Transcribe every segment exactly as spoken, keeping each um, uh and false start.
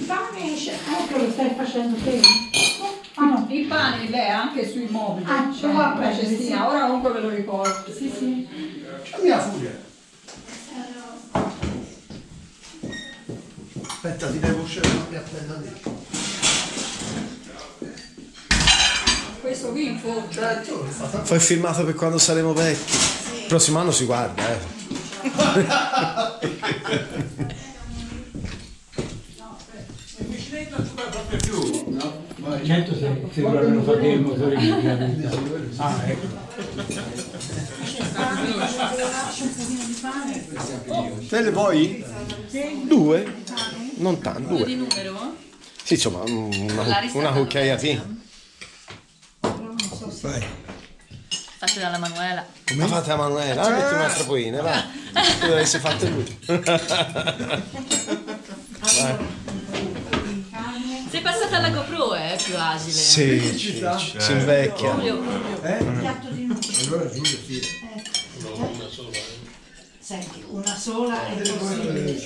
pane esce, ecco lo stai facendo te? Ah, no. Il pane lei anche sui mobili, ah, cioè, la cestina, sì. Ora comunque ve lo ricordo. Sì, sì. C'è mia furia. Aspetta, ti devo uscire una piattella lì. Questo qui in fondo. Certo, Fai filmato per quando saremo vecchi. Il prossimo anno si guarda, eh. Certo, se, se vorranno fare il motore di gravità. Ah, ecco. Te le vuoi? Due? Non tanto, Due due. di numero? Sì, insomma, una, una cucchiaiatina. vai. Fatte dalla Manuela. La fate a Manuela, ah, metti un'altra poina, va. Tu l'avessi fatte lui. Vai. Sei passata alla GoPro, è più agile. Sì, ci, ci, si invecchia. Giulio. Piatto di nudo. Allora Giulio, sì. Senti, una sola e così.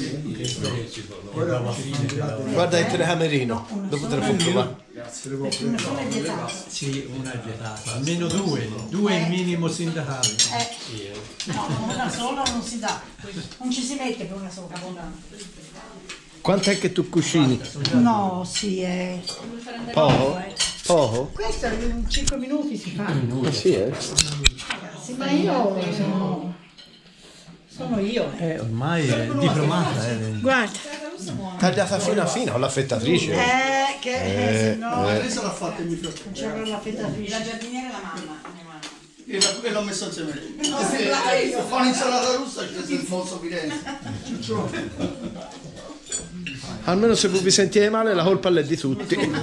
Guarda il telecamerino, dopo te lo puoi provare. Una sola è vietata. Sì, una vietata. Almeno due. Due il minimo sindacale. Eh. No, una sola non si dà. Non ci si mette per una sola. Quant'è che tu cucini? No, sì, è... Poco? Poco? Questo in cinque minuti si fa. Ah, sì, eh? Sì, ma io sono... Sono io. Eh, ormai è diplomata. Eh. Guarda. Tagliata fina fina con l'affettatrice. Eh, che... Eh, se no... Lei se l'ha fatta il mio fratello. Non c'era l'affettatrice. La giardiniera e la mamma. Mia mamma. E la- e l'ho messo insieme. Se fa un'insalata russa c'è il Fonso Firenze. Almeno se vi sentite male la colpa è di tutti. Però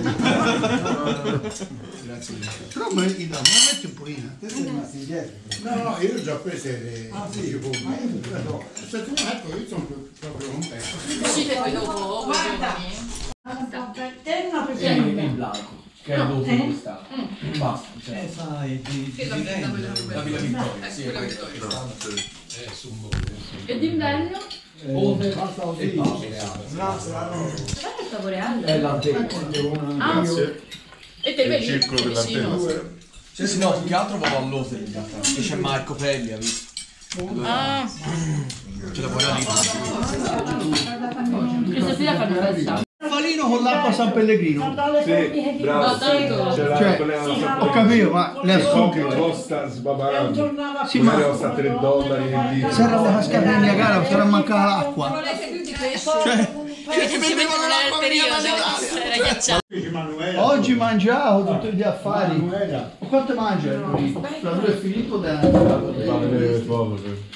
me ne dà, me la metti un pochino. Queste sono rimaste indietro. No, no, io ho già prese le Ah, sì. secondi. No, se tu ecco, io sono proprio contento. Uscite poi dopo, voi giovani? Per te una Sì, persona. il blanco. Che è dopo Eh? questa. Basta. Cioè. Eh, sai, di, di, La di Villa la Villa Vittoria. Sì, Quella è Vittoria. E d'inverno? Ove e pavo reale. Dov'è il pavo reale? È l'antena. Ah, e te vedi? circolo dell'antena. Sì, sì, no, più che altro vado all'Ote in realtà. Che c'è Marco Pelli, ha visto? Ah, C'è lavora lì. questa sera fanno festa. Cavalino con l'acqua San Pellegrino. Sì, bravo. No, tanto. C'era Cioè, quella ho capito, ma le che assunte. costa sbabarando. Sì, Ma ma costa tre dollari il litro. se era una cascata in Niagara, sarà mancata l'acqua. Non volete più di questo? Cioè, Perché ci mettono nel periodo, era ghiacciato. oggi mangiavo tutti gli affari. Ma quanto mangia? La due Filippo dentro.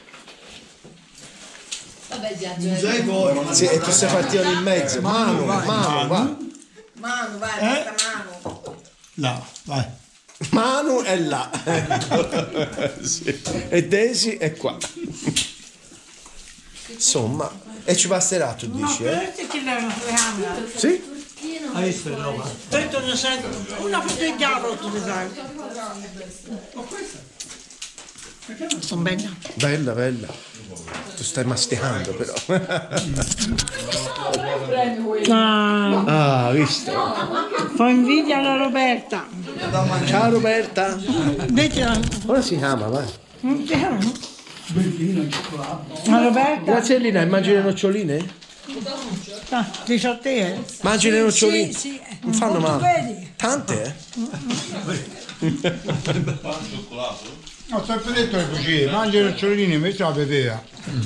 Vabbè, viaggio. Musei poi. Sì, e tu sei partito in mezzo. Manu, Manu, va. Manu, vai, Eh? basta Manu. Là, vai. Manu è là. Sì. E Daisy è qua. Insomma, e ci basterà, tu dici, eh? Queste ce l'hanno camera. Sì? Hai visto il nome? Questo ne sai, una festeggiata tu ne sai. Sono bella. Bella, bella. Tu stai masticando però. Ah, Ah, visto? fa invidia alla Roberta. Ciao Roberta. Invece Come si chiama, vai? non c'era. La Roberta. Grazie Lina, mangi le noccioline? Ah, dici a te, eh? Mangi le noccioline? Sì, sì. Non fanno Tu male. vedi? Tante, eh? Ho sempre detto che così, mangia i noccioline invece la beveva.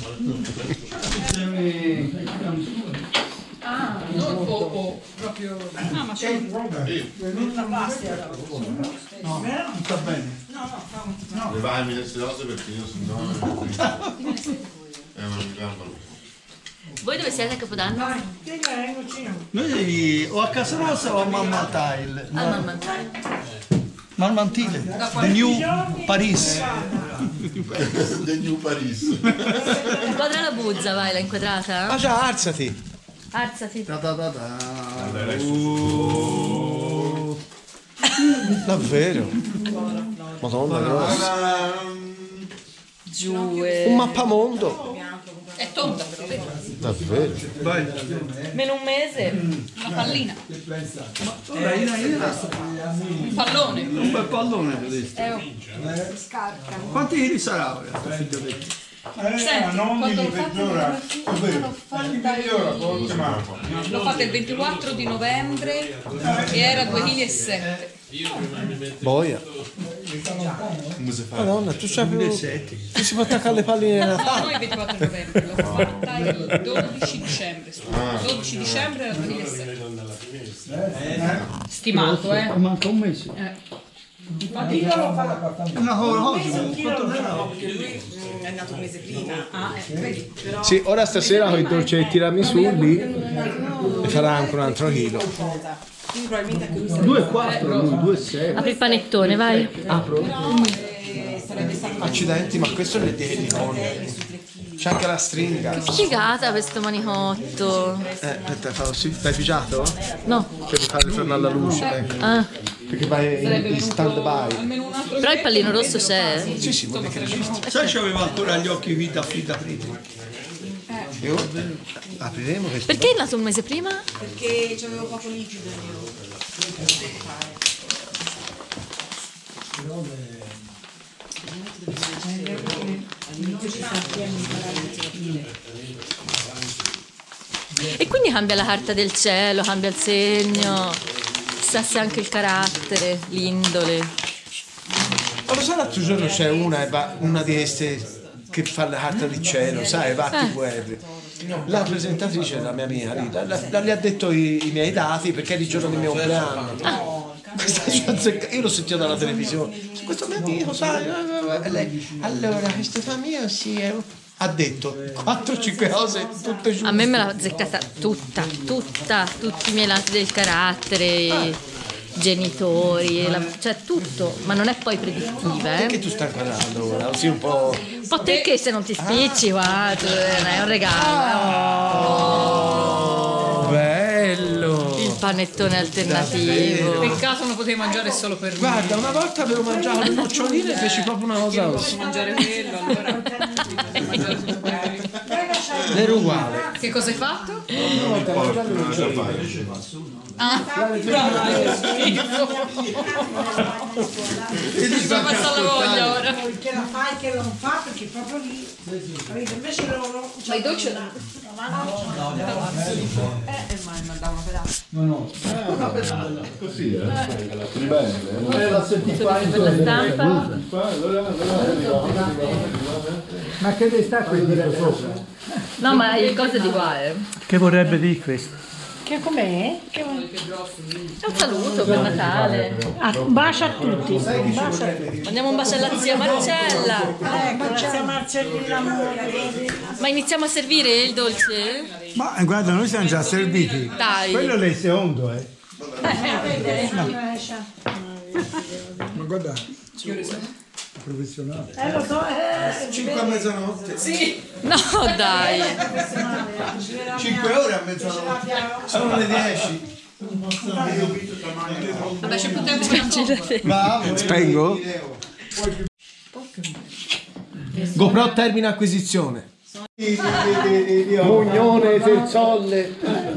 Ah, non poco, proprio... No, ma c'è una plastica. No, non sta bene. Levarmi queste cose perché io sennò è una gamba. Voi dove siete a Capodanno? Che è in cucina? Noi o a Casa Rossa o a Marmantile. Al Marmantile. Marmantile, The New Paris. The New Paris. Inquadra la buzza, vai, l'ha inquadrata? Ah già, alzati. Alzati. Ta ta ta ta. Davvero? Madonna grossa. Giù e... Un mappamondo. È tonda però, vedi? Davvero? Meno un mese. Una pallina. Ora, io, io Un pallone. un bel pallone vedete. Eh, oh. Quanti chili sarà ora, sto figlioletto? Senti, non quando di lo fate mezz'ora. l'ho fatta il... L'ho fatta il ventiquattro di novembre e era due virgola sette chili. Boia. Madonna, tu c'hai più... Tu si può attaccare le palline nella No, non il ventiquattro di novembre, l'ho fatta il dodici dicembre. scusa. dodici dicembre era due virgola sette. Stimato, eh. Manca un mese. Eh. Infatti io lo fa Una un mese, cosa, un chilo quanto lo sarà? fa, perché lui mm, è nato un mese prima. Ah, eh, vedi. Però Sì, ora stasera con i dolcetti tiramisù lì e farà anche un altro chilo. quindi probabilmente anche lui sarebbe due virgola quattro, due virgola sei. Apri il panettone, vai. Apro? eh, sarebbe stato Accidenti, ma questo è di limone. C'è anche la stringa. Figata questo manicotto. Eh, aspetta, fa così. L'hai pigiato? No. Per farli tornare alla luce, ecco. Ah. Perché vai in, in stand by. Almeno un altro Però il pallino rosso c'è. Sì, sì, vuol dire che registri. Sai, c'aveva ancora gli occhi vita fritta fritta. Io apriremo questo. Perché è nato un mese prima? perché c'avevo poco liquido io. All'inizio ci sta pieno di imparare. E quindi cambia la carta del cielo, cambia il segno, chissà se anche il carattere, l'indole. Ma lo sai, l'altro giorno c'è una, una di queste che fa la carta del cielo, sai, Vatti Eh. Guerri. La presentatrice, la mia amica Rita, la- la- le ha detto i, i miei dati perché è il giorno del mio compleanno. Questa ci ha azzeccato- io l'ho sentito dalla televisione. Questo mio amico, sai? E lei, allora, questo fa mio, sì, è un-" ha detto quattro cinque cose tutte giuste. A me me l'ha azzeccata tutta, tutta, tutti i miei lati del carattere, i genitori, la- cioè tutto, ma non è poi predittiva, Perché eh. tu stai guardando ora? Così un po'. Un po' te che se non ti spicci, qua, tu- è un regalo. Oh, bello! Il panettone alternativo. Peccato non potevi mangiare solo per me. Guarda, una volta avevo mangiato le noccioline e feci proprio una cosa Io così. posso mangiare quello, allora. Mangiare tutto per me. Era uguale. Che cosa hai fatto? Ah, E ti sta Mi passa la voglia ora. che la fa e che non fa perché proprio lì. Capito? Invece loro. Ma i dolci no. Così, eh? Bene. La senti qua in Per la stampa. Ma che ne sta qui dietro sopra? No, ma le cose di qua, eh. Che vorrebbe dire questo? Che com'è? Che... È un saluto per Natale. Ah, un bacio a tutti. Un bacio a tutti. Mandiamo un bacio alla zia Marcella. Ecco, la zia Marcellina amore. Ma iniziamo a servire il dolce? Ma guarda, noi siamo già serviti. Dai. Quello è il secondo, eh. Ma guarda. Professionale. Eh, lo so, eh, cinque a mezzanotte. Sì. No, dai. cinque ore a mezzanotte. Sono le dieci. Vabbè, c'è più tempo per la Bravo. Spengo? GoPro termina acquisizione. Mugnone, Ferzolle.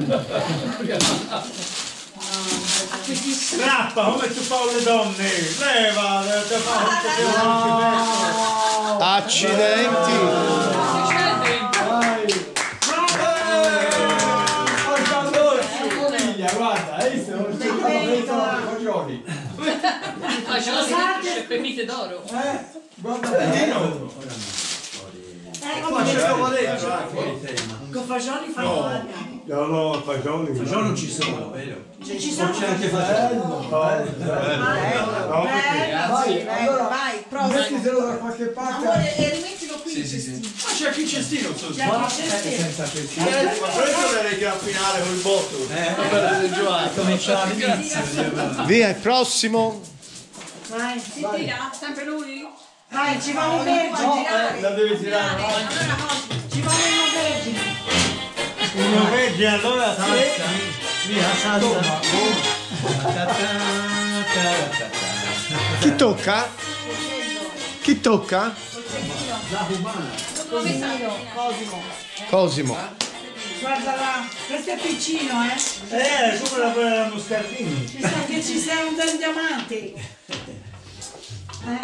Strappa come tu fai le donne. Leva, te fa Accidenti. guarda, hai visto? Ah, c'è la pennite d'oro. con fagioli fa no. No, no, fagioli. Fagioli non ci sono, vero? Ci sono C'è anche fagioli. vai, vai, prova. Mettitelo da qualche parte. Amore, e rimettilo qui. Sì, sì, sì. Ma c'è anche il cestino, non so se. C'è anche il cestino. Ma questo deve graffinare col botto. Eh, cominciare all'inizio. Via, il prossimo. Vai, Si tira? Sempre lui? vai, ci va un vergine. La devi tirare. Ci va una vergine. Uno veggie allora salsa. Via, salsa. Chi tocca? Chi tocca? Cosimo. Cosimo. guarda là, questo è piccino, eh? Eh, come la quella della Moscardini. Mi sa che ci sei un del diamante. Eh?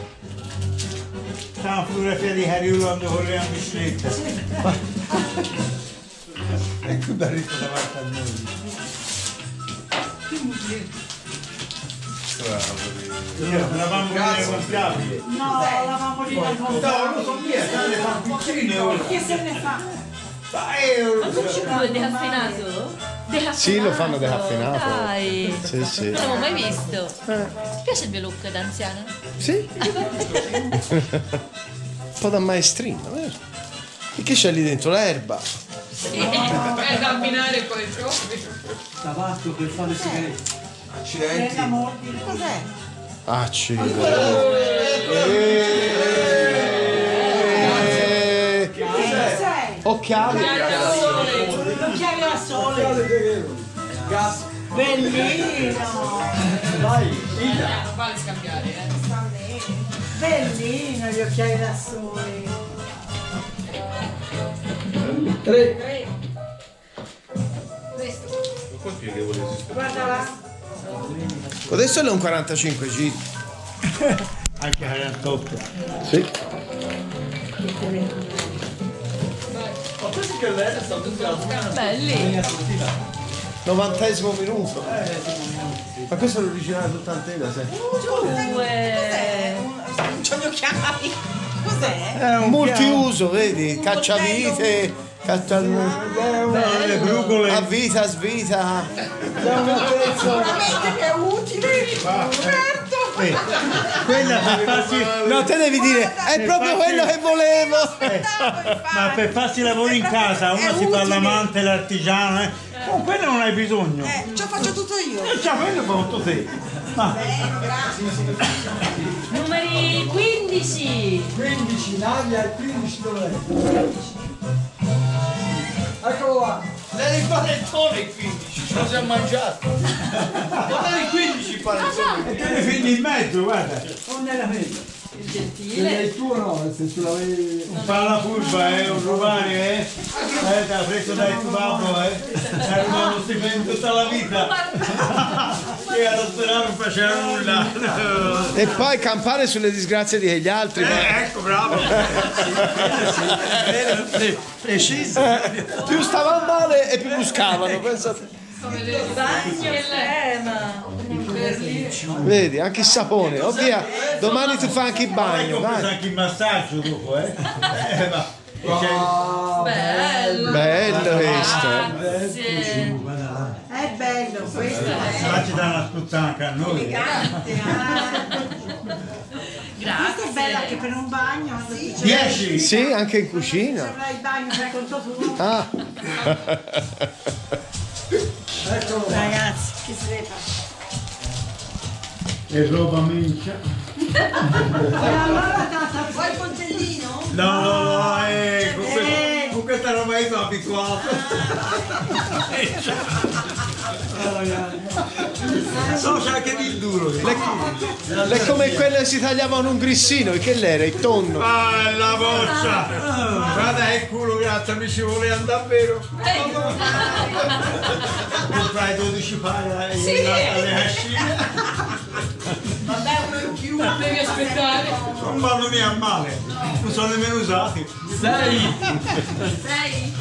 C'è una fotografia di Cariulo quando correva in bicicletta. E qui Barretto davanti a noi. Eravamo vedere gonfiabili. No, eravamo lì al mondo. No, non so chi è, stanno le pampicine. Che se ne fa? Ma è decaffeinato? Decaffeinato? Sì, lo fanno decaffeinato. Dai, Sì, sì. non l'avevo mai visto. Ti piace il mio look da anziana? Sì. Un po' da maestrina, vero? E che c'è lì dentro? L'erba. Sì, è da abbinare poi proprio. Tabacco per fare le sigarette. Accidenti. Cos'è? Accidenti. Che sei? Occhiali. L'occhiale a sole. Gas. Bellino. Vai, Non vale scambiare, eh. Bellino gli occhiali da sole. Tre. Guarda là. Adesso è un quarantacinque giri. anche quarantotto. Sì. Ma questi che lei sta tutti alla Belli. novantesimo minuto. Ma questo è l'originale d'ottantena, sai? Due. Non c'ho gli occhiali. Cos'è? È un Multiuso, vedi? Cacciavite, caccia... le brugole. a vita, svita. Veramente che è utile. Certo. Eh, quella per farsi, No, te devi dire, è proprio quello che volevo. ma per farsi lavoro in casa uno si fa l'amante, l'artigiano, eh. Con quello non hai bisogno. Eh, ce lo faccio tutto io. E già quello fa tutto te. Ma Numeri quindici. quindici, Nadia e quindici dov'è? Eccolo là. Lei il panettone il quindici, ce lo siamo mangiati. Guarda il quindici il panettone. e te ne figli in mezzo, guarda. Non era meglio. Il Se gentile. è il tuo no, se tu l'avevi... Un palla furba, eh, un rubare, eh. Eh, te l'ha preso dai tuo babbo, eh. Hai rubato lo stipendio tutta la vita. E allo sperare non faceva nulla. E poi campare sulle disgrazie di gli altri. ma- Eh, ecco, bravo. Preciso. Eh, più stavano male e più buscavano. Pensate. Bagno crema. Vedi, anche il sapone. Oh via, domani ti fa anche il bagno. Ho preso Dai. anche il massaggio dopo, eh. Eh, ma c'è- Bello. Bello questo. eh. Grazie. È bello questo. ma ci dà una spuzzanca a noi. Elegante. Ah. Questa è bella anche Grazie. per un bagno. Dieci. Sì, anche in cucina. Avrai il bagno per conto tuo. Ah. Eccolo là. Ragazzi, che se ne fa? E roba mincia. E allora tata, vuoi il coltellino? No, no, no, eh, con, que- con questa roba io sono abituato. No, c'è anche il duro. È come quelle che si tagliavano un grissino. Che l'era? Il tonno. Ah, la boccia! Guarda che culo, grazie, mi ci voleva davvero. Comprai dodici paia Sì. alle hascine. Vabbè, uno in più. Devi aspettare. Non vanno mica a male, non sono nemmeno usati. Sei. Sei?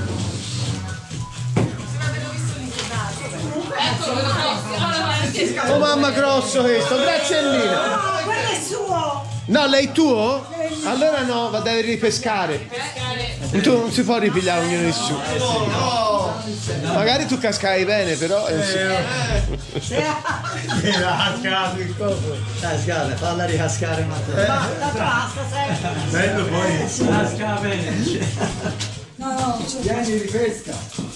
Eccolo, vedo grosso. Oh mamma grosso questo, grazie Lina. No, quello è suo. No, lei è tuo? Allora no, va devi ripescare. Tu non si può ripigliare ognuno di su. Magari tu cascai bene, però. eh, sì. Era cascato il coso. Dai, scala, falla ricascare un attimo. Basta, basta, sempre. Bello poi. Casca bene. No, no, c'è. Vieni, ripesca.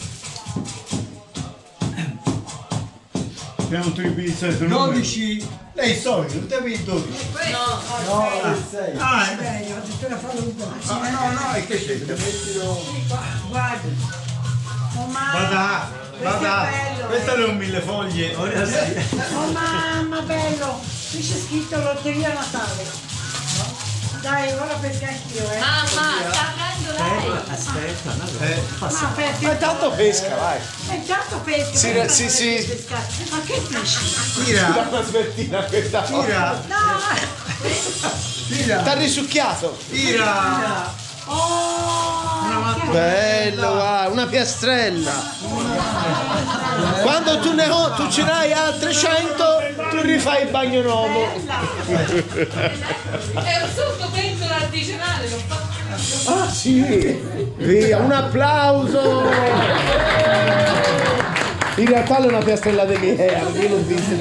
Abbiamo un tripizzo di dodici. Lei solito, non devi il dodici. No, è il sei. Ah, eh. Meglio, addirittura farlo un po'. Ah, no, no, e che c'è? Mettilo. Guarda. Oh mamma. Vada, vada. bello, Questo è un mille foglie. Ora sì. Oh mamma, bello. Qui c'è scritto Lotteria Natale. Dai, ora pesca anch'io, eh. Mamma, sta aprendo lei. Aspetta, no, Eh, Ma aperti. ma intanto pesca, vai. E intanto pesca. Sì, perché sì, non sì. volete pescare? Ma che pesci? Tira una smettina questa Tira. No! Tira. T'ha risucchiato. Tira. Oh! che Bello, guarda, una piastrella. Quando tu ne ho, tu ce n'hai altre cento, tu rifai il bagno nuovo. È un sottopentola artigianale, l'ho fatto. Ah sì, via, un applauso. In realtà è una piastrella dell'Ikea, io l'ho vista.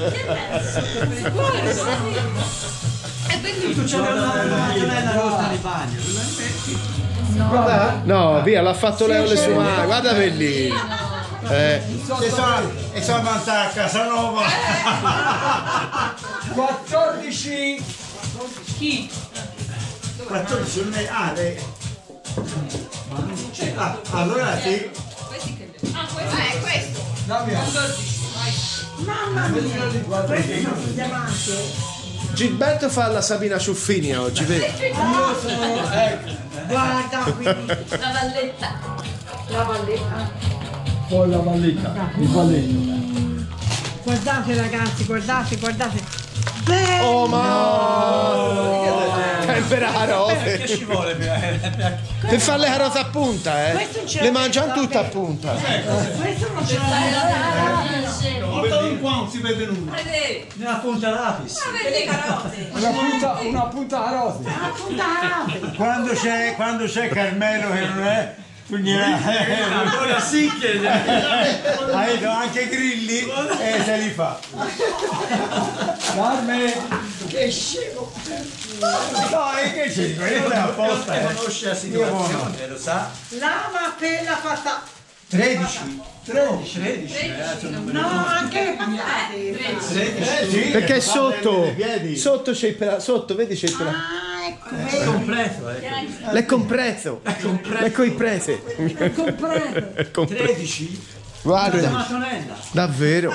È bellissimo. C'è una mattonella rotta di bagno. No, no, via, l'ha fatto Leo le sue mani, guarda per lì. Eh. E sono, e sono andata a Casanova. quattordici. Chi? quattordici. Ah, lei. Ah, allora sì. Questi che... Ah, questo è questo. quattordici, vai. Mamma mia! Questi sono i diamanti. Gilberto fa la Sabina Ciuffini oggi, vedi? Io sono... Ecco. Guarda qui. La valletta. La valletta. Poi la valletta. Il valletto. Guardate ragazzi, guardate, guardate. Bello! Oh ma tempera carote. Che ci vuole per Per fare le carote a punta, eh? Questo ce Le l'ha- mangiano tutte a punta. Questo non ce l'ha. Portalo qua, non si vede nulla. Vedete? nella punta lapis? Vedi carote. Una punta, una punta a rose. Ah, puntata. Quando c'è, quando c'è Carmelo che non è, tu gliela... Allora sì che... Ha detto anche Grilli e se li fa. Carme! Che scemo. No, e che c'è? Questo è apposta. Non eh. conosce la Io situazione, lo sa? Lama appena fatta. tredici. tredici, tredici, eh, No, anche le patate. tredici. Sì, Perché le sotto, palle nei piedi. sotto c'è il pela- sotto, vedi c'è il pela- Ah, ecco, È vedi. completo, ecco. l'è compreso. Ecco il prese. È compreso. È compreso. tredici? Guarda, Mattonella. davvero.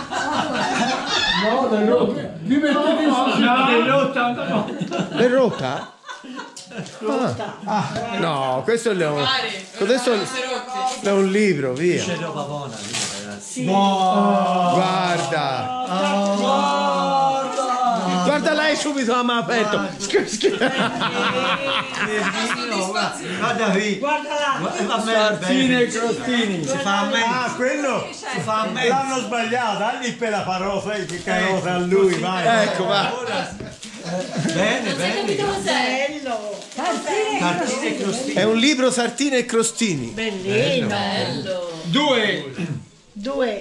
No, è rotta. Mi mettete in società. È rotta, no. È rotta? Ah. No, questo è un, questo è un libro, via. C'è roba buona lì, ragazzi. Guarda. Guarda lei subito la mano aperto. Guarda qui. Guarda là. Va Sartine e bene. crostini. Si fa a me. Ah, quello Si fa a me. l'hanno sbagliato. Dagli per la parola, che carosa a lui, vai. Ecco, va. Bene, bene. Bello. Tartine. Tartine e crostini. È un libro sartine e crostini. Bellino. Due. Due.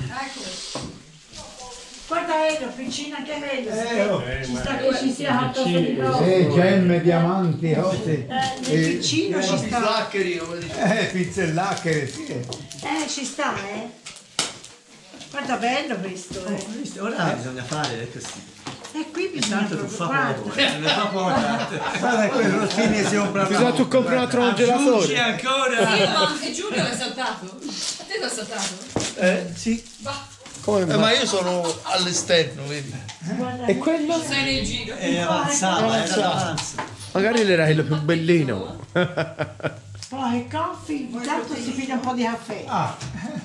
Guarda Elio, piccina anche meglio. Ci sta che ci sia fatto sopra. Eh, gemme, diamanti, cose. Eh, nel piccino ci sta. Eh, pizzellacche, sì. Eh, ci sta, eh. Guarda bello questo, eh. Visto? Ora bisogna fare così. E qui bisogna Tanto tu proprio, fa poco, guarda. eh, non è proprio tanto. Guarda quello, lo stine si ombra. Bisogna tu comprare un altro Aggiungi congelatore. ancora. Io, ma anche Giulio l'hai saltato? A te l'ho saltato? Eh, sì. Come Eh, ma io sono all'esterno, vedi? E quello? Sei nel giro. È avanzato, era d'avanzo. Magari era quello più bellino. Poi il coffee, intanto si piglia un po' di caffè. Ah,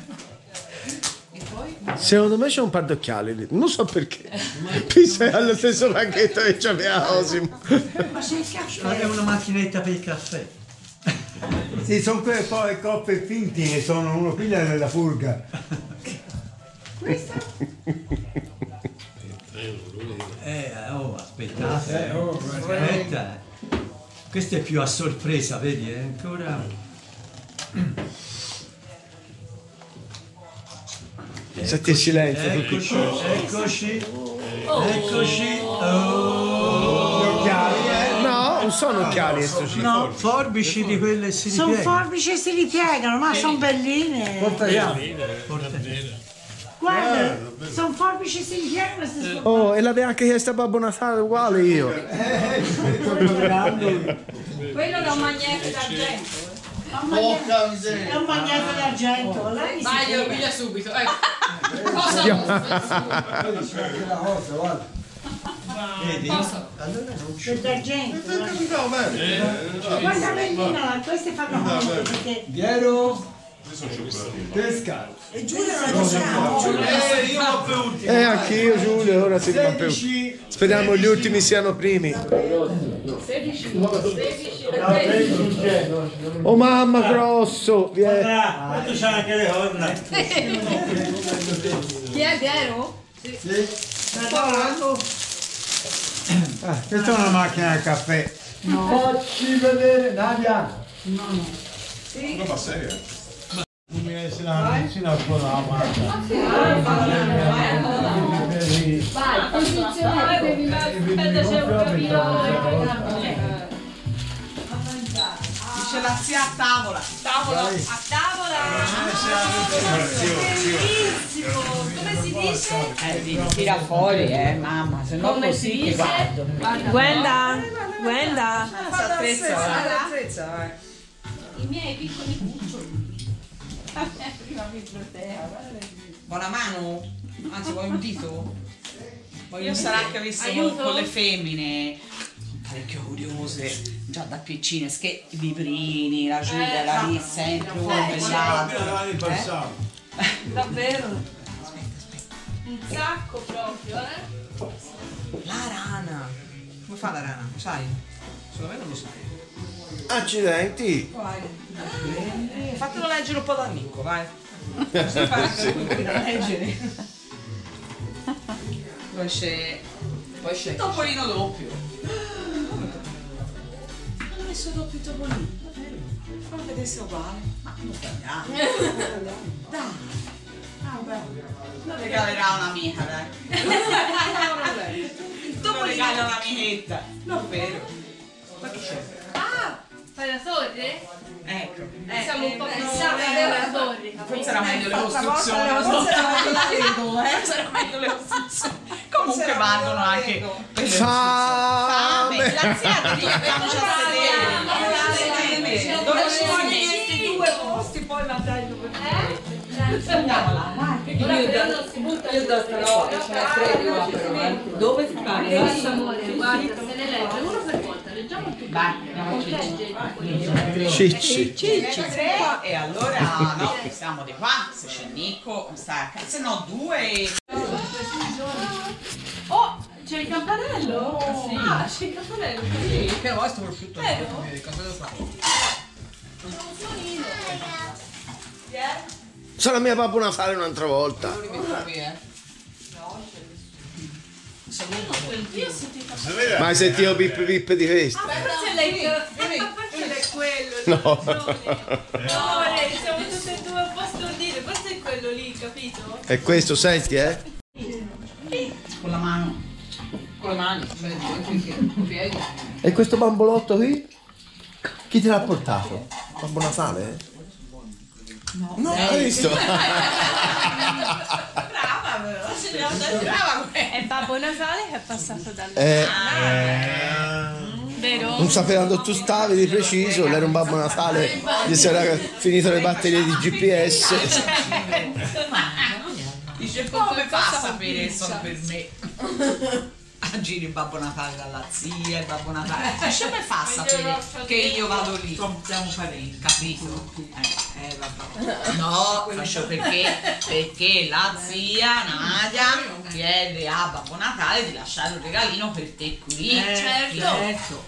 Secondo me c'è un par d'occhiali lì. Non so perché. Pisa allo stesso pacchetto che c'aveva Osimo. Ma c'è il caffè. Abbiamo una macchinetta per il caffè. sì, sono quelle poi coppe finti che sono uno piglia della furga. Questa? Eh, oh, aspettate. Aspetta. Questo è più a sorpresa, vedi? È ancora... Senti il silenzio. Eccoci, eccoci, eccoci. Gli occhiali, eh? No, non sono occhiali questo ci. No, forbici di quelle si Sono ripiegano. forbici e si ripiegano, ma sono belline. Portagliamo. Guarda, sono forbici e si ripiegano. si sfo- Oh, e l'avevo anche chiesto a Babbo Natale uguale io. Quello da un magnete d'argento. È un magnete- È un magnete d'argento. Lei si Vai, glielo piega. piglia subito. Ecco. Cosa vuoi? Vedi? Posso? Allora non C'è d'argento. No, bene. Guarda Bellina, queste fanno comodo perché... Piero, pesca. E Giulio non lo sa. Eh, io ho bevuto. Eh, anch'io Giulio, ora si campione. sedici. Speriamo gli ultimi siano primi. Oh mamma, grosso! Vieni. Quanto c'ha anche le corna? Chi è Piero? Sì. Ah, questa è una macchina da caffè. Facci vedere, Nadia. No, ma serio? Non mi essere la medicina con la macchina. Vai, posizionatevi, aspetta, c'è un capitolo. Dice la zia a tavola. Tavola, a tavola. Bellissimo. Come si dice? Eh, devi tira fuori, eh, mamma, se no Come si così che dice? guardo. Gwenda, Gwenda. Si attrezza, vai. I miei piccoli cuccioli. Prima biblioteca. Buona mano? Anzi, vuoi un dito? Voglio sarà che avessimo Aiuto? con le femmine parecchio curiose, già da piccine, che i vibrini, la Giulia, la lì sempre uno per l'altro. Eh? Davvero? Un sacco proprio, eh? La rana. Come fa la rana? Lo sai? Secondo me non lo sai. Accidenti! Vai. Eh, fatelo leggere un po' da Nico, vai. Così fa anche lui da leggere. Poi c'è. Poi c'è. Topolino doppio. Hanno messo doppio topolino. Davvero? Come vedesse uguale. Ma non sbagliato. Dai. Ah, beh. Lo regalerà un'amica, dai. Il topolino regala un'amichetta. Non è vero. Ma che c'è? Ah, fai la torre? Ecco. Eh, siamo un po' fissati alla torre. Forse era meglio le costruzioni. Forse era meglio la Lego, eh? Forse era meglio le costruzioni. Comunque vanno anche per le Fame! La zia ti dice che non c'è dove ci sono questi due posti poi la taglio per te. Andiamo là. Io do però ce n'è tre io però. Dove si fa? Amore, guarda, se ne legge uno per volta, leggiamo tutti. Vai, andiamo Cicci. Cicci. E allora no, siamo di qua, se c'è Nico, sta a casa, se no due. Oh, c'è il campanello? Sì. Ah, c'è il campanello. Sì, però è prosciutto. Vero? Cosa devo fare? C'è un suonino. Sarà mia Babbo Natale un'altra volta. Lo rimetto qui, eh. Ma hai sentito pip pip di questo? Beh, forse lei forse è quello. No. Amore, siamo tutte e due un po' stordite, forse è quello lì, capito? E questo senti, eh? Con la mano. Con le mani, cioè con i piedi. E questo bambolotto qui? Chi te l'ha portato? Babbo Natale? No, no, hai visto? Brava però, se ne andata brava. È Babbo Natale che è passato dal Eh, vero? non sapeva dove tu stavi di preciso, lei era un Babbo Natale, gli si era finito le batterie di G P S. Dice come fa a sapere che sono per me? A giri il Babbo Natale dalla zia, il Babbo Natale. Dice come fa a sapere che io vado lì? Siamo parenti, capito? Eh, eh vabbè. No, faccio perché, perché la zia Nadia chiede a Babbo Natale di lasciare un regalino per te qui. Eh, certo. certo.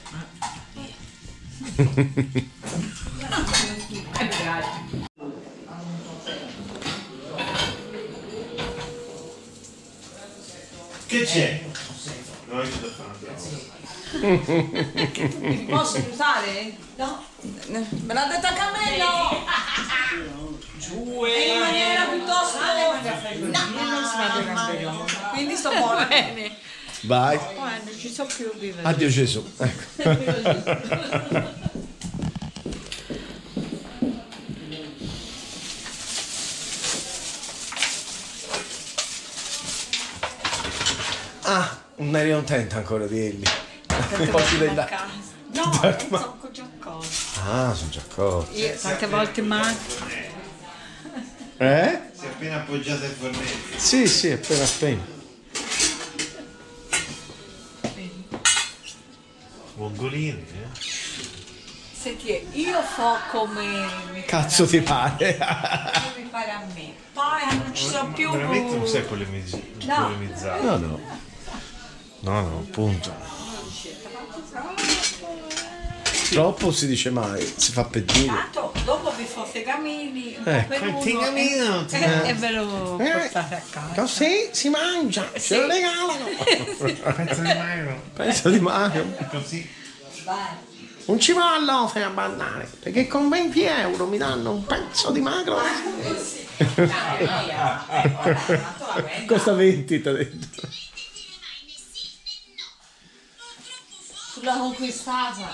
Che c'è? Non c'è da fare. Posso usare? No. Me l'ha detto a Cammello! Giù e in maniera piuttosto. No, non si vede Cammello. Quindi sto buono. Bene. Vai. Guarda, ci so più vivere. Addio Gesù. Ecco. Ah, non eri contenta ancora di Ellie. Oggi lei là. No, non sono già cosa. Ah, sono già accorto. Io tante volte mai. Eh? Si è appena appoggiata ai fornetti. Sì, sì, appena appena. Virgoline, eh? Senti, io fo come mi Cazzo ti pare? come mi pare a me. Poi non ci sono più. Veramente non sei polemizz- No. polemizzato. No, no. No, no, punto. Troppo si dice mai, si fa per dire. Tanto dopo vi fate i camini, un Eh. po' per uno, Fatti i camini, e, eh. e ve lo portate a casa. Così si mangia, ce lo regalano. Pezzo di magro. Pensa di Mario. Così. Vai. Non ci va all'ofe a bandare, perché con venti euro mi danno un pezzo di magro. Costa venti, ti ho detto. Sulla conquistata.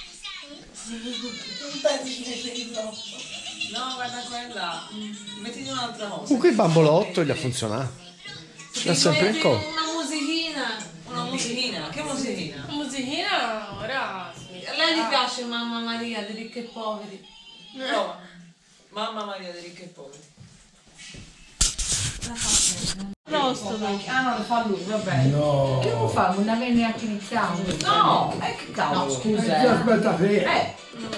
No, guarda quella. Mettiti un'altra cosa. Comunque il bambolotto gli ha funzionato. C'ha sempre il co. Una musichina. Una musichina. Che musichina? Una musichina, ora. A lei gli piace Mamma Maria dei ricchi e poveri. No. Mamma Maria dei ricchi e poveri. Rosto dopo. Ah no, lo fa lui, va bene. No. Che non fa? Non avevi neanche iniziato. No, è che cavolo. No, scusa, Ti eh. aspetta fermo. Eh.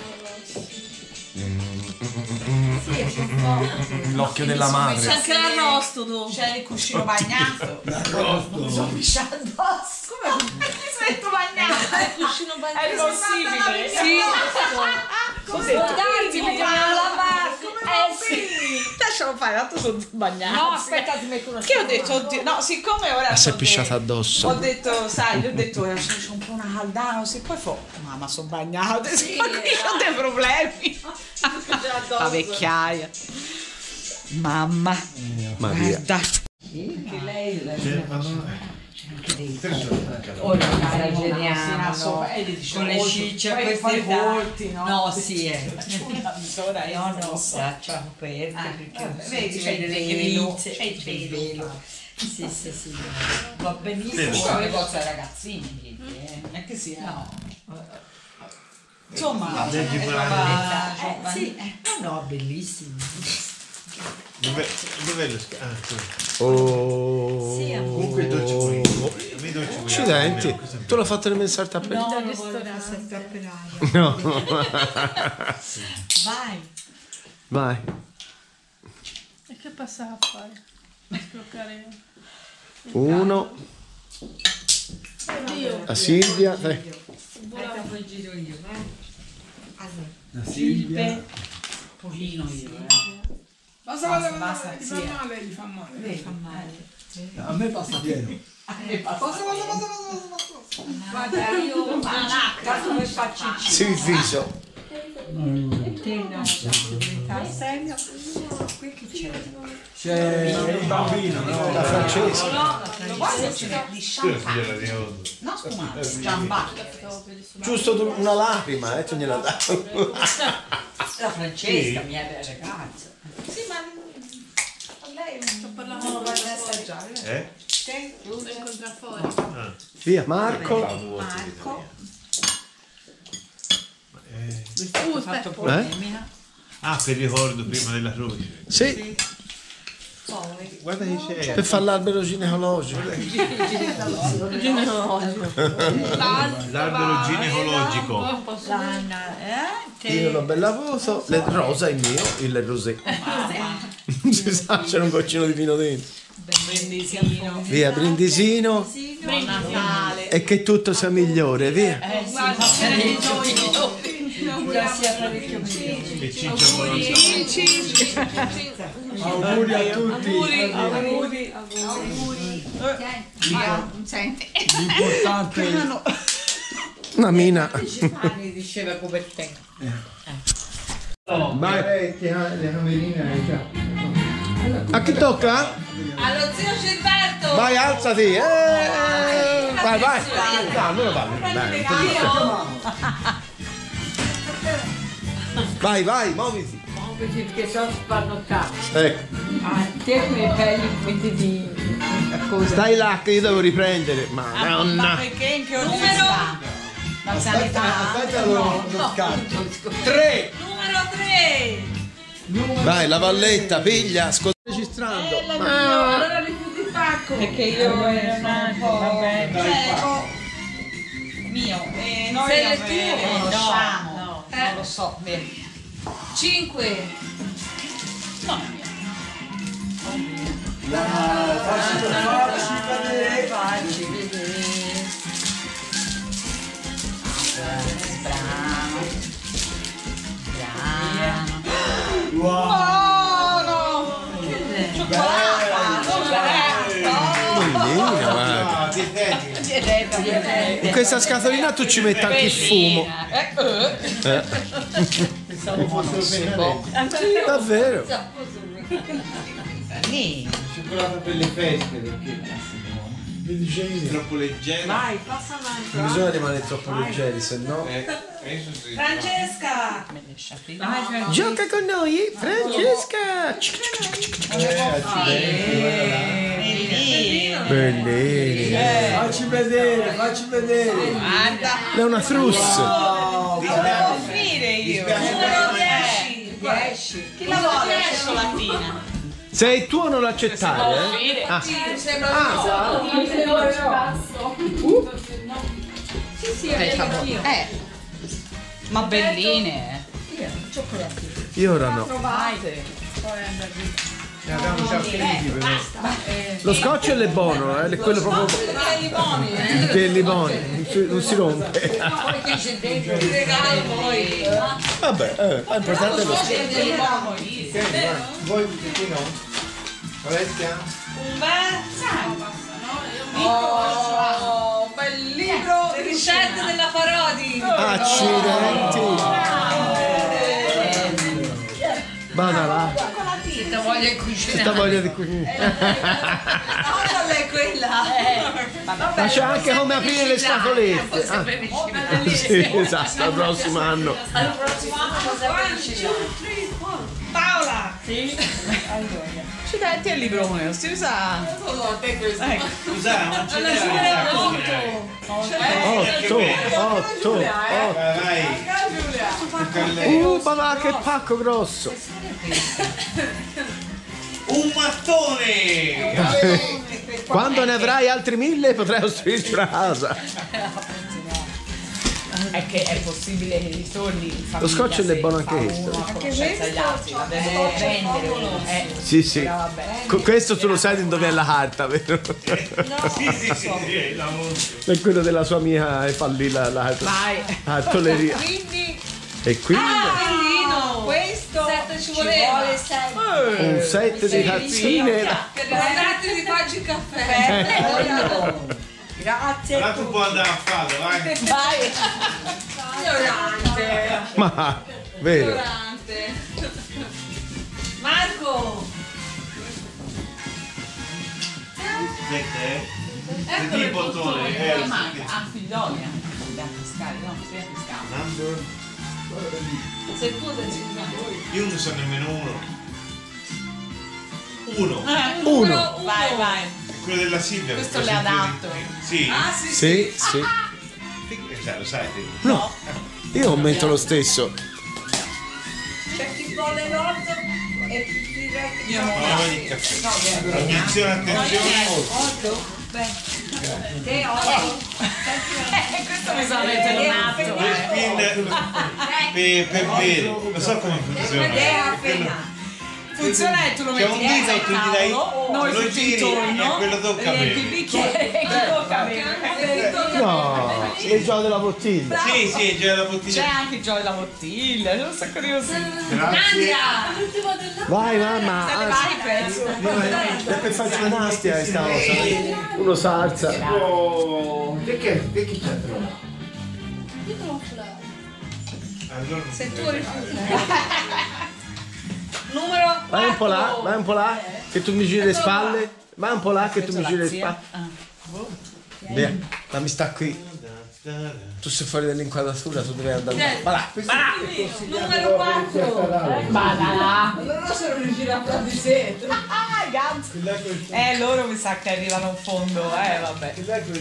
L'occhio della C'è madre. anche l'arrosto dopo. C'è il cuscino bagnato. L'arrosto. C'è addosso. Come mi sento bagnato? Il cuscino bagnato. È possibile? Sì. Cos'è? Darti, mi devono lavare. Eh sì. Lascialo fare, tanto sono bagnato. No, aspetta, ti metto una Che ho detto, oddio, no, siccome ora. Ah, si è so che- pisciata addosso. Ho detto, sai, gli ho detto, eh, c'è un po' una caldana, così poi fo, mamma, sono bagnata, sì, io ho dei problemi. La vecchiaia. Mamma, Maria. guarda. Che lei Cioè, Madonna. Ora esageriamo, no? Con le ciccia a queste volti, no? No, sì, eh. Ora io non lo so. Lascia aperte perché vedi, c'è delle grizie, c'è il velo. Sì, sì, sì. Va benissimo. Come cosa ragazzini, eh? Non è che sia. No. Insomma, Leggi è pure roba- Eh, eh, sì, no, no, bellissimo. Dov'è, dov'è lo sca- ah, sì. Oh. Comunque i dolci poi. A me i dolci poi. Accidenti, tu l'hai fatto nemmeno saltare per No, non voglio sapere. No. Vai. Vai. E che passava a fare? A sbloccare. Uno. Oddio. A Silvia. Dai. Aspetta, poi giro io, vai. Allora, La Silvia. pochino io, eh. Basta, basta, basta, basta, gli sì, fa eh. male, gli fa male. Lei fa male. A me passa pieno. Basta, basta, basta, basta. Guarda, io manacca come faccio il Sì, il viso. serio? Qui che c'è? C'è il bambino, no? La francese. No, lo guarda, c'è di Tu la champagne. figlia di Odo. No, spumante, champagne. Giusto tu- una lacrima, eh, tu gliela dai. La Francesca mi è ragazza. Sì, ma lei sto parlando non vuole assaggiare. Eh? Sì, Lo incontra fuori. Ah. Via, Marco. Marco. Eh. Ho fatto polemica. Ah, per ricordo prima della croce. Sì, Poi Guarda che c'è. per fare l'albero ginecologico. L'albero ginecologico. Lana, eh? Io l'ho bella voto, le rosa è mio, il rosé. Non si sa, c'era un goccino di vino dentro. Brindisino. Via, brindisino. Buon Natale. E che tutto sia migliore, via. Eh sì, ma c'era il gioco. Già sia parecchio meglio. E ciccia amorosa. Auguri a tutti. Auguri, auguri. Senti. L'importante Una mina. Mi diceva come te. vai le camerine. A chi tocca? Allo zio Gilberto. Vai, alzati. Eh, vai, vai. No, allora vai. Dai, vai, vai, muoviti. Muoviti perché sono spannottato. Ecco. Ah, te quei belli quindi di cosa? Stai là che io devo riprendere. Ma Madonna. perché in che ordine sta? La sanità? Aspetta lo, lo scatto. Tre. Numero tre. Vai, la valletta, piglia. Sto registrando. Allora rifiuti il pacco. Perché io ero un po' cieco. Mio. E no, poi il va tuo? bene, No, conosciamo. no, Eh. Non lo so, bene. cinque. Mamma mia. Facci vedere. Facci vedere. Brano. Brano. Wow. Oh no! Cioccolata! Bellina, guarda. Ah, dietetica. Dietetica, dietetica. In questa scatolina tu ci metti anche il fumo. Eh, eh. Eh. Pensavo fosse pennarelli. Davvero? Lì. Cioccolato per le feste perché mi dicevi Troppo leggero. Vai, passa avanti. Non bisogna rimanere troppo leggeri, se no. Eh, adesso sì. Francesca. Gioca con noi, Francesca! Bellina. facci vedere, facci vedere. Guarda. È una frusse. Non devo offrire io. Numero dieci. dieci. Chi la vuole? La ciocolatina. Se è tuo non lo accettare, eh? Ah. Sembra Ah. Sì, sì, Eh, è cavolo. io. Eh. Ma belline. Io ora no. Provate. Ne abbiamo già finiti però. Lo scotch è buono, eh? È quello proprio Perché i limoni, eh? del limone, non si, non si rompe. Poi che c'è dentro? Ti regalo poi. Vabbè, eh, l'importante è lo scotch. C'è del limone. Voi chi no? Alessia? Un bel Oh, un bel libro di ricette della Parodi. Accidenti. Vada là. Tutta voglia di cucinare. Tutta voglia di cucinare. No, non è quella. Ma c'è anche come aprire le scatolette. Ah. Sì, esatto, al prossimo anno. Al prossimo anno cosa Paola. Sì. Allora. Ci dai te il librone, si usa. Ecco. Scusate, ma c'è Otto, otto, otto. Uh, ma va che pacco grosso. Un mattone! Quando ne avrai altri mille potrai costruirci una casa. È che è possibile che ritorni in famiglia. Lo scotch è buono anche questo. Anche questo? La devo prendere uno. Eh. Sì, sì. Co- questo tu lo sai di dove è la carta, vero? Sì, sì, sì, sì, la voce. È quello della sua amica e fallì la, la Vai. cartoleria. Quindi. E quindi Bellino. Questo sette ci voleva. un set di tazzine. Per ristorante di faccio il caffè. Grazie. Allora tu puoi andare a farlo, vai. Vai. Ignorante. Ma vero? Ignorante. Marco. Aspetta, eh. Ecco Vedi il il bottone, bottone. eh. Manca. Ah, figlioli. Dobbiamo pescare, no? Dobbiamo pescare. Number. Se tu decidi. Io non so nemmeno uno. Uno. Uno. Vai, vai. Quello della Silvia. Questo perché le ho sentito adatto. di- Sì. Ah, sì, sì. Sì, sì. Eh, cioè, lo sai te. No, io commento lo stesso. C'è chi vuole l'orzo e chi Io Ma non vai di caffè. Attenzione, attenzione. Otto? Beh. Che otto? Questo mi sa mettere un atto. Due spin per, per bere. Lo so come funziona. Che è appena. Funziona e tu lo C'è metti un in mezzo dito e al tu gli dai. tavolo, noi lo tutti giri intorno, e quello tocca a riempi il bere. bicchiere e chi tocca a bere. No, il gioco della bottiglia. Sì, sì, c'è la C'è bottiglia. anche il gioco della bottiglia, c'è un sacco di così. Grazie. Vai mamma. Se ne anzi, vai pezzo. è per fare ginnastica questa cosa. Uno salza. Oh, perché? Perché c'è troppo? Allora, Se tu rifugi. Numero quattro. Vai un po' là, vai un po' là, che tu mi giri le spalle. Vai un po' là che tu mi giri le spalle. Via, dammi sta qui. Tu sei fuori dall'inquadratura, tu devi andare. Va là. Numero quattro. Va là. Allora se non riuscirà a fare di sé. Ah, ganzo. Eh, loro mi sa che arrivano in fondo, eh, vabbè.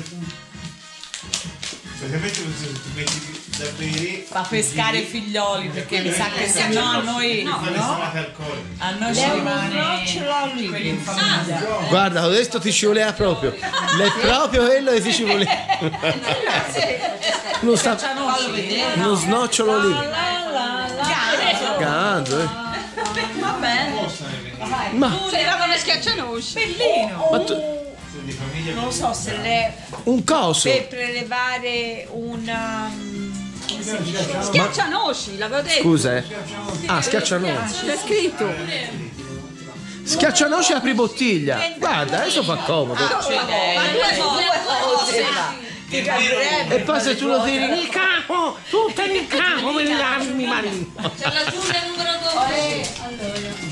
praticamente tu metti da bere. Fa pescare i figlioli perché mi sa che se no a noi. No, no. A noi ci rimane quelli in famiglia. Guarda, questo ti ci voleva proprio. È proprio quello che ti ci voleva. Grazie. Uno, sta... Fallo vedere. uno snocciolo lì. Ganzo. Ganzo, eh. Va bene. Ma, C'era come schiaccianoci. Bellino. ma tu... Non lo so se le Un coso. per prelevare una come si dice? Schiaccianoci, l'avevo detto. Scusa, eh. Ah, schiaccianoci. C'è scritto. Schiaccianoci apri bottiglia. Guarda, adesso fa comodo. Ma due cose. Ti capirebbe. E poi se tu lo tiri nel capo, tutto nel capo, me ne lasci marino. C'è la giuria numero dodici.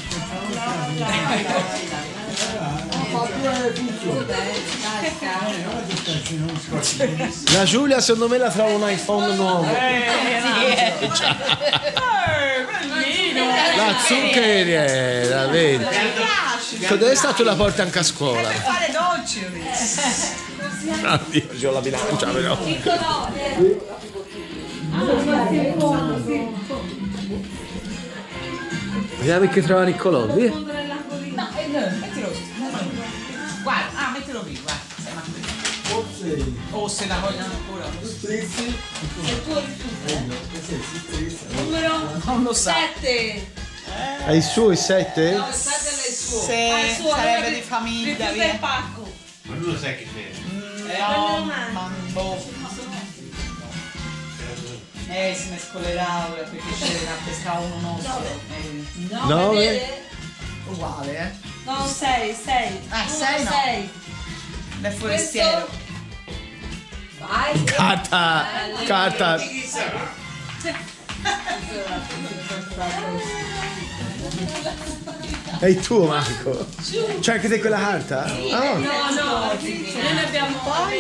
La Giulia secondo me la trova un iPhone nuovo. La zuccheriera, vedi? Dove è stato la porta anche a scuola? Fare dolci. Oddio, c'ho la bilancia però. Vediamo che trova Niccolò, via. No, eh, no, mettilo. Guarda, ah, mettilo qui, guarda. O se la vogliono ancora. Numero sette. Hai il suo il sette? No, il sette è il suo. Se Ah, il suo, sarebbe allora di famiglia, rifiuta via. il pacco. Ma lui lo sai che c'è? No, ma boh. Eh, si mescolerà ora perché c'era pescava uno nostro. Eh, Nove. uguale, eh. No, sei, sei. Ah, sei no. sei. Del forestiero. Vai. Carta, carta. È il tuo Marco? C'è anche te quella carta? Ah. No, no, noi ne abbiamo poi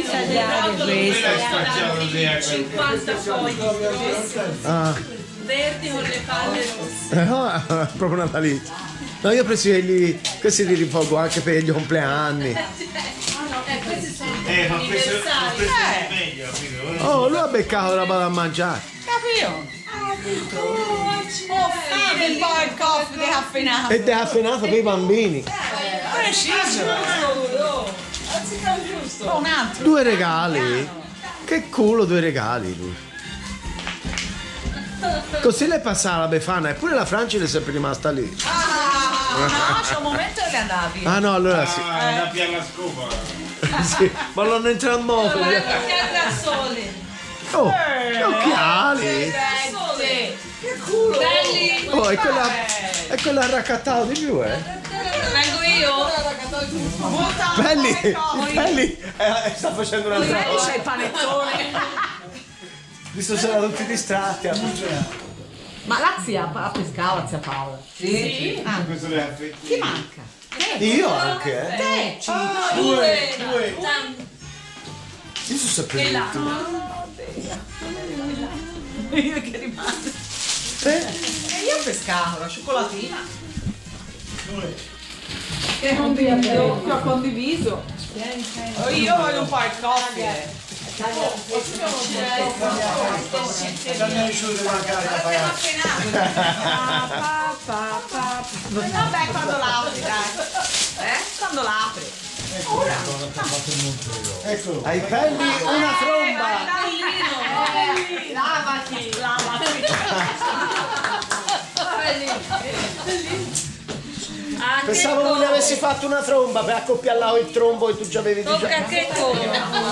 cinquanta fogli Ah. verdi con le palle rosse. Eh, no, proprio natalizio. No, io ho preso quelli, questi li rifolgo anche per gli compleanni. Eh, questi sono Eh, ma questo è universali. meglio, capito? Oh, lui ha beccato la roba da mangiare. Capito? Oh, fame un po' il coffee decaffeinato. E decaffeinato per i bambini. Preciso. Oh, un altro. Due regali. Che culo, due regali lui. Così le passava la Befana, eppure la Francia è sempre rimasta lì. Ah, no, c'è un momento che andavi. Ah no, allora sì. Ah, da piano la scopa. Sì, ma non entra in moto. Guarda che al sole. Oh, che occhiali. Sole. Che culo. Belli. Oh, è quella, è quella raccattata di più, eh. Vengo io. Belli, belli, eh, sta facendo un'altra C'è cosa. il panettone. Visto se erano tutti distratti. Ma la zia ha pescato, la zia Paola. Sì. Ah, Questo è affettino. chi manca? Io anche, eh. Te. No, due. Due. Io sono sempre E là. Io che rimane. E io ho pescato la cioccolatina. Che condiviso. Che ho condiviso. Oh, io voglio un po' il coffee. Vabbè, quando l'apri, dai. Eh? Quando l'apri. Ora. Eccolo. Ai pelli una tromba. Lavati, lavati. Ah, che Pensavo che mi cosa. avessi fatto una tromba per accoppiarla il trombo e tu già avevi Tocca già. a che cosa?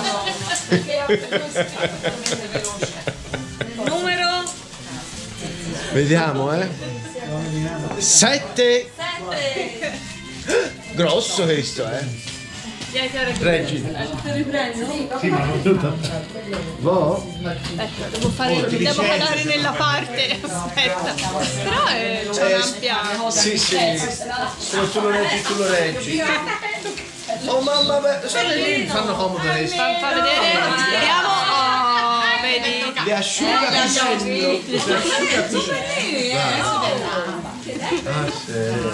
Numero Vediamo, eh. Sette. sette. Grosso questo, eh. Reggi. Riprendo? Vo? Ecco, devo fare, devo cadere nella parte. Aspetta. Però è c'è un'ampia cosa. Sì, sì. Se tu lo reggi, tu lo reggi. Oh mamma mia, sai lì fanno comodo questo. Fa, fa vedere. Vediamo. Oh, vedi. Le asciuga piscendo. Le asciuga piscendo. Ah, sì.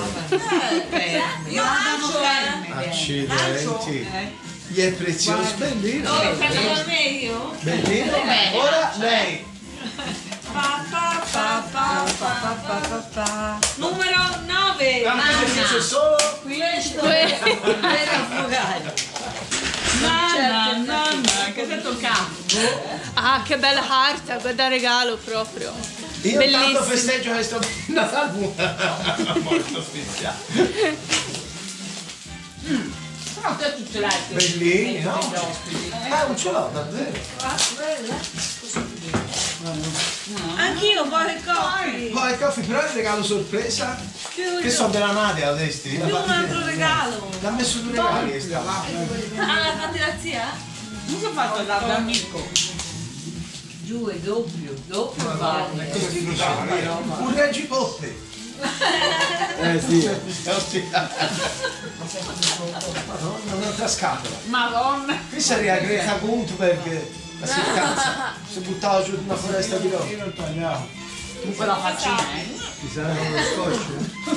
Io lancio, eh. Accidenti. Gli è prezioso. Bellino. Oh, prendo da me io? Bellino. Ora lei. Pa, pa, pa, pa, pa, pa, pa, pa, pa. Numero nove. C'è solo Questo è per affogare. Nanna, nanna, che che toccato? Ah, che bella carta, guarda regalo proprio. Io bellissimo. tanto festeggio questo Natale molto spiziato. Mm. Però te tutte le altre. Bellini, no? Ah, non ce l'ho, davvero. Anch'io voglio il coffee. Poi il coffee, però il regalo sorpresa. Che Che sono della Nadia adesso. Più un altro regalo. L'ha messo due regali questa. Ah, l'ha fatta la zia? Non si è fatto dall'amico. Giù è doppio, doppio vale. Un reggipoppe. Eh sì. Madonna, un'altra scatola. Madonna. Qui sarebbe Greta Thunberg. Ma si cazzo, si buttava giù una foresta di roba. Io non tagliavo. Tu quella faccina, eh? Ci saranno lo scotch?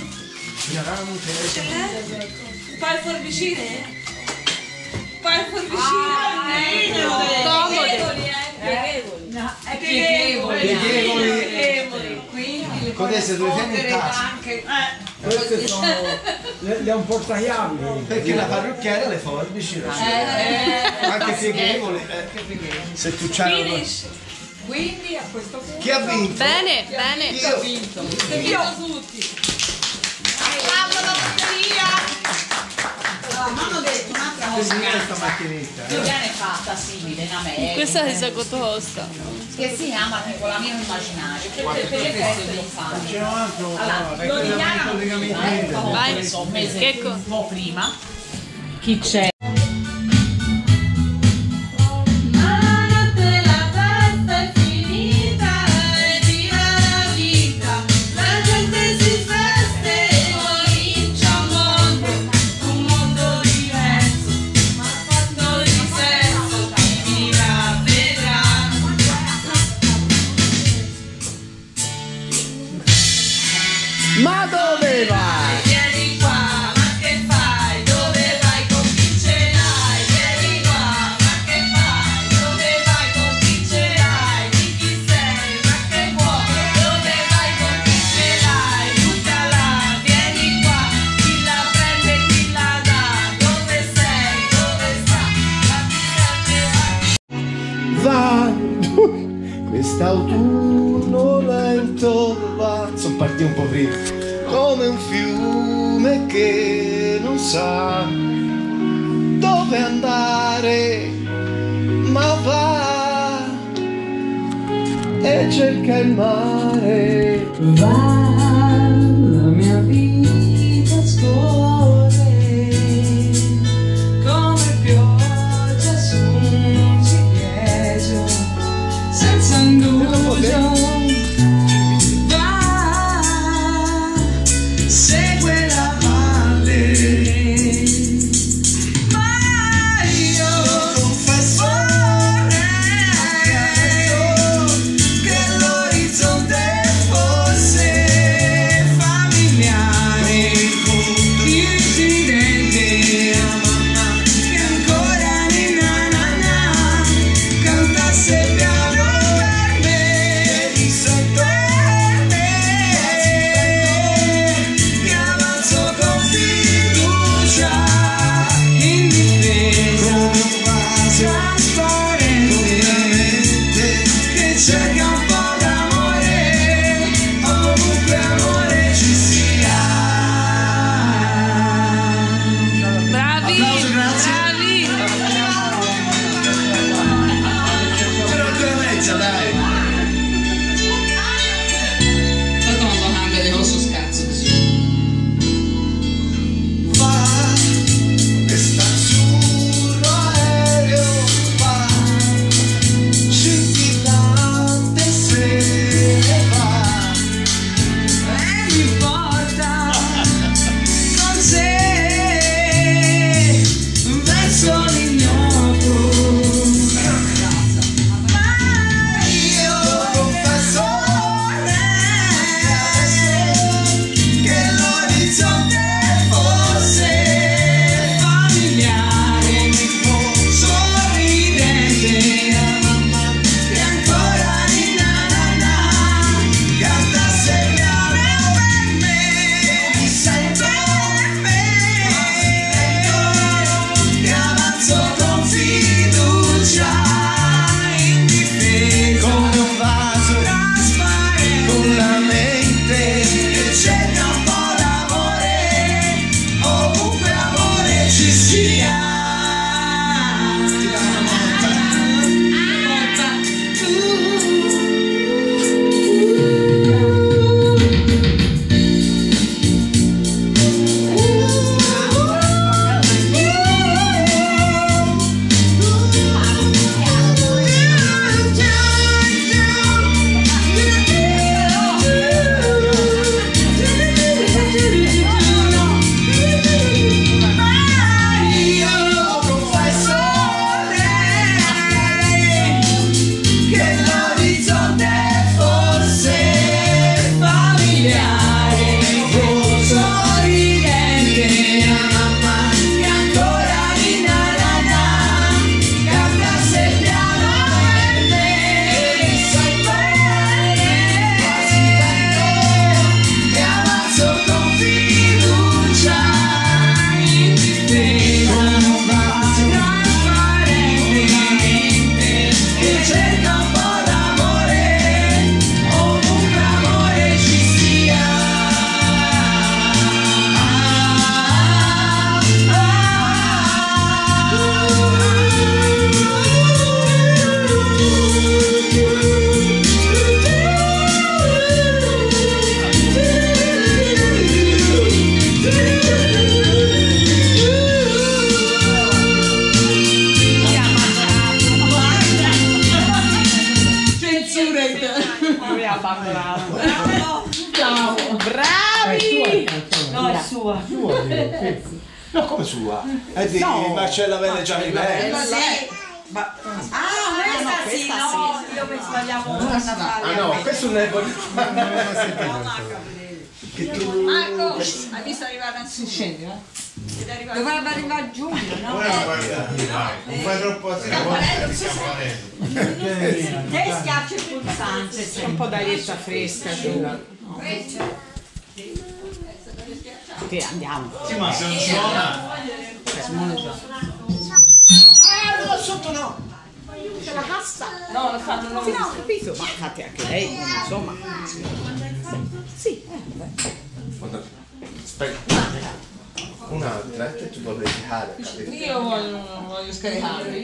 Fai il forbicine? Fai il forbicine? Comode. Pieghevoli. È pieghevoli. Pieghevoli. Quindi le Codeste due tieni in casa. anche. Queste sono le, le un portachiavi. Perché la parrucchiera le forbici. Anche pieghevoli. Se tu c'hai una... Finish. Quindi a questo punto. Chi ha vinto? Bene, bene. Chi ha vinto? Io tutti. Apro la batteria. Allora, mi hanno detto un'altra cosa. Questa macchinetta. Che viene fatta simile in America. Questa chissà quanto costa. Che si chiama tipo la mia immaginario. Perché per le feste lo fanno. C'è un altro. Allora, no, lo dichiarano collegamento prima, eh, internet. Vai. che so, un mese, Che co- un po' prima. Chi c'è? Ma dove vai? Vieni qua, ma che fai? Dove vai con chi ce l'hai? Vieni qua, ma che fai? Dove vai con chi ce l'hai? Di chi sei? Ma che vuoi? Dove vai con chi ce l'hai? Buttala, vieni qua, chi la prende, chi la dà? Dove sei? Dove sta? Va quest'autunno lento va. Sono partito un po' prima. Come un fiume che non sa dove andare, ma va e cerca il mare. Va, la mia vita scorre Come pioggia su un ciliegio, senza indugio. Va, segue la valle. Ma io confesso che l'orizzonte fosse Bravi! No, è sua. No, come sua? È di No. Marcella Venegiani Bella. Ma... Ah, questa sì, no, io mi sbagliavo una Ah no, questo non è Che tu... Marco, hai visto arrivare a scendi, eh? dovrebbe arrivare Giulio, no? Ora non fai troppo a te, Te schiacci il pulsante. C'è un po' d'aglietta fresca giù. Sì, andiamo. Sì, ma se non suona... Simone già. Ah, no, sotto no. C'è la cassa. No, lo fanno no. Sì, no, ho capito. Ma infatti anche lei, insomma. Sì, eh, vabbè. Aspetta. Un'altra, e tu vuoi caricare. Io voglio, voglio scaricare.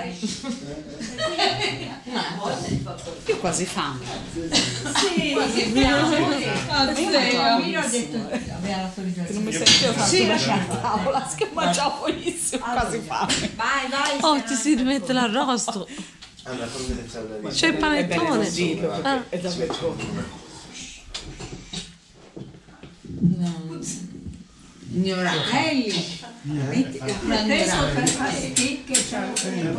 Io quasi fame. Sì, quasi fame. Io ho detto, aveva la solita. non mi sentivo tanto Sì, la tavola, che mangiavo pochissimo, quasi fame. Vai, vai. Oh, ti si rimette l'arrosto. Allora, fammi vedere la C'è il panettone. Ah. È davvero. Ignoranti. Metti la preso per fare chicche, c'è un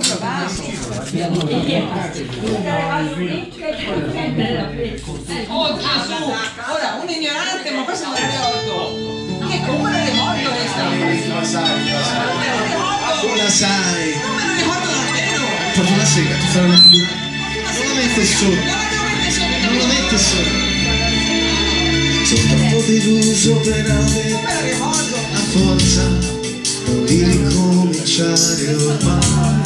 Oh Gesù! Ora un ignorante, ma questo non è ricordo. Che come non ricordo questa? La sai, la sai. Tu la sai. Non me lo ricordo davvero! Proprio la sega, ti farò una figura. Non lo mette sotto. Non lo mette sotto. Sono troppo deluso per avere la forza di ricominciare ormai.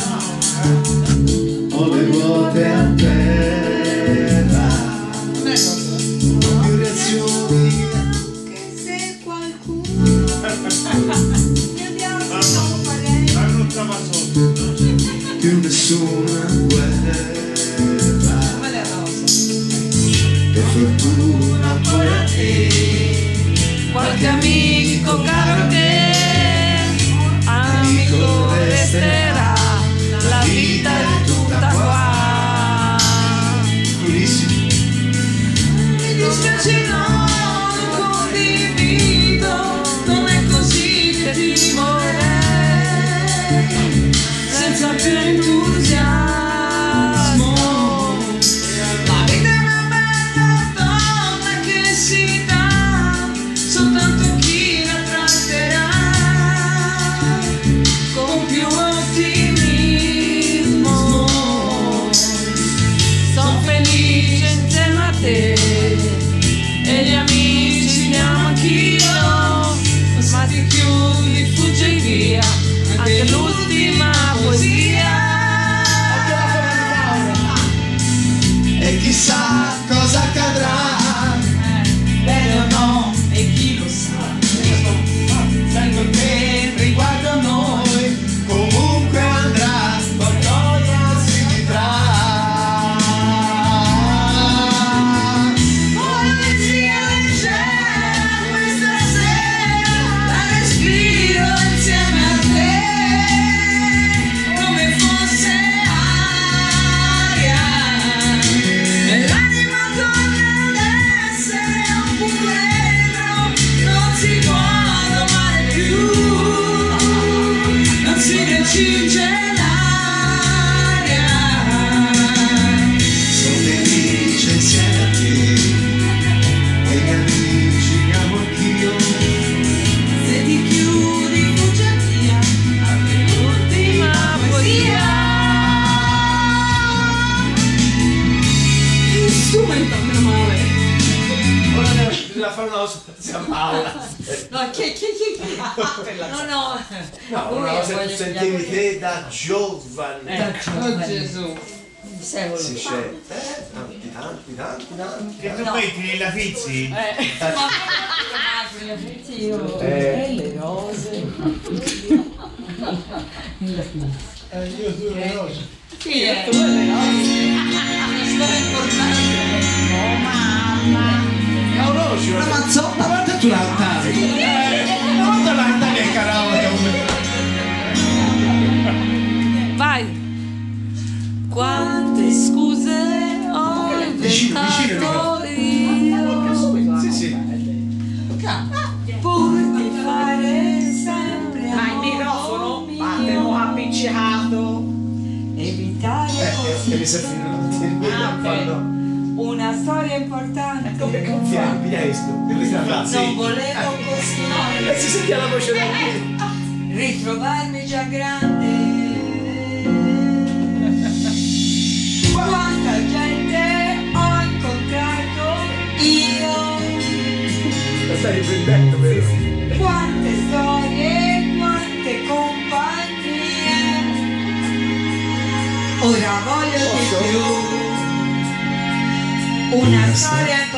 Ho le ruote a terra, non più reazioni. Che se qualcuno mi abbiamo Più nessuna guerra. Per fortuna poi a te. qualche amico caro che amico resterà, la vita è tutta qua. Mi dispiace no, non condivido, non è così che ti vorrei, senza più entusiasmo. La vita è una bella donna che si dà, soltanto chi la tratterà con più ottimismo. Sono felice insieme a te e gli amici li amo anch'io, ma ti chiudi, fuggi via, anche l'ultima poesia. E chissà cosa accadrà, Bene o no, e chi lo sa, sento che riguardo a noi comunque andrà, qualcosa si vivrà. poesia leggera questa sera, la respiro insieme a te, come fosse aria, e l'anima torna ad essere un puledro, non si può domare più, non si restringe l'aria. Sono felice insieme a te e gli amici li amo anch'io. Se ti chiudi fugge via, anche l'ultima poesia. Il strumento, meno male. Ora devo fare una cosa a Paola. No, che, che, che, che. No, no. No, una cosa che tu sentivi te da giovane. Oh Gesù! Si scende. Tanti, tanti, tanti, tanti. Che tu metti nella Fizzi? Io, Eh. le rose. Eh, io tu le rose. Sì, è tu le rose. Storia importante. Oh mamma! È un orologio. Una mazzotta, guarda tu l'altare. Guarda l'altare e caravana. Vai. Quante scuse ho Vicino, vicino, inventato io. Sì, sì. mi servivano tutti i Ah, ok. Una storia importante. come confiammi, questo? Che ragazzi? Non volevo così. E si sentiva la voce da qui. Ritrovarmi già grande. Quanta gente ho incontrato io. La stai riprendendo, vero? Quante storie, quante compagnie. Ora voglio di più. Una storia